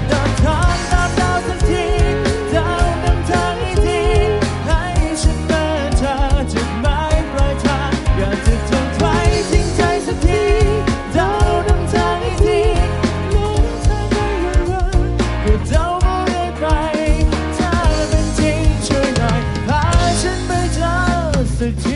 เดินทางตามดาวสักทีดาวนำทางให้ทีให้ฉันมาเธอจุดหมายปลายทางอยากจะทำใครทิ้งใจสักทีดาวนำทางให้ทีลงทางไปวันก็เดาไม่ได้ไปถ้าเป็นจริงช่วยหน่อยพาฉันไปเจอสักที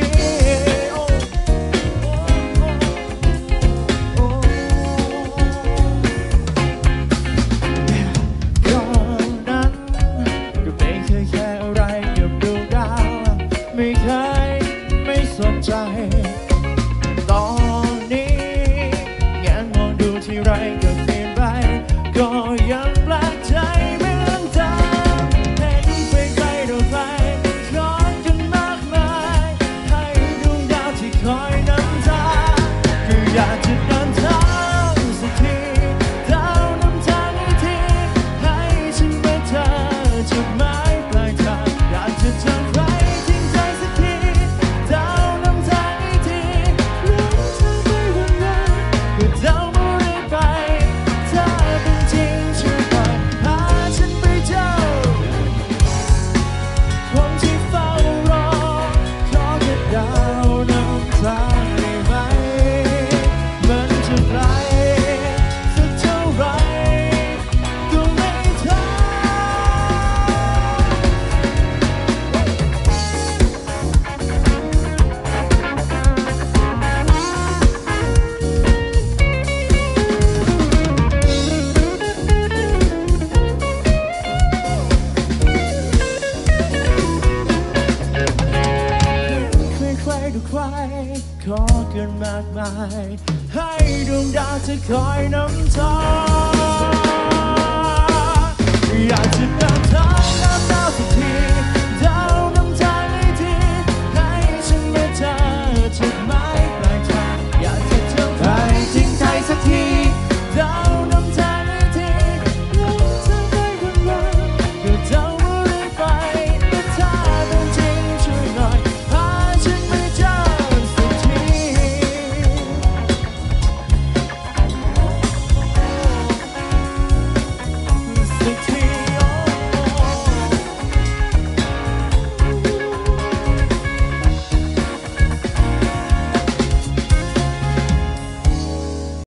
ตอนนี้แงนมองดูที่ไรก็เปลี่ยนไปก็ยังแปลกใจเหมือนเดิมเห็นไกลๆดวงไฟย้อนกันมากมายให้ดวงดาวที่คอยนำทางก็อยากจะเดินทางสักทีดาวนำทางให้ทีให้ฉันเป็นเธอจุดหมายปลายทางอยากจะเจอใครจริงใจสักทีดาวนำทางให้ทีลงทางไปวันก็เดาไม่ได้ไปถ้าเป็นจริงช่วยปล่อยพาฉันไปเจอคนที่เฝ้ารอขอแค่ดาวนำทางได้ไหมมันจะไกลสักเท่าไรก็ไม่ท้อใครๆทุกใครขอเกินมากมายให้ดวงดาวจะคอยนำทาง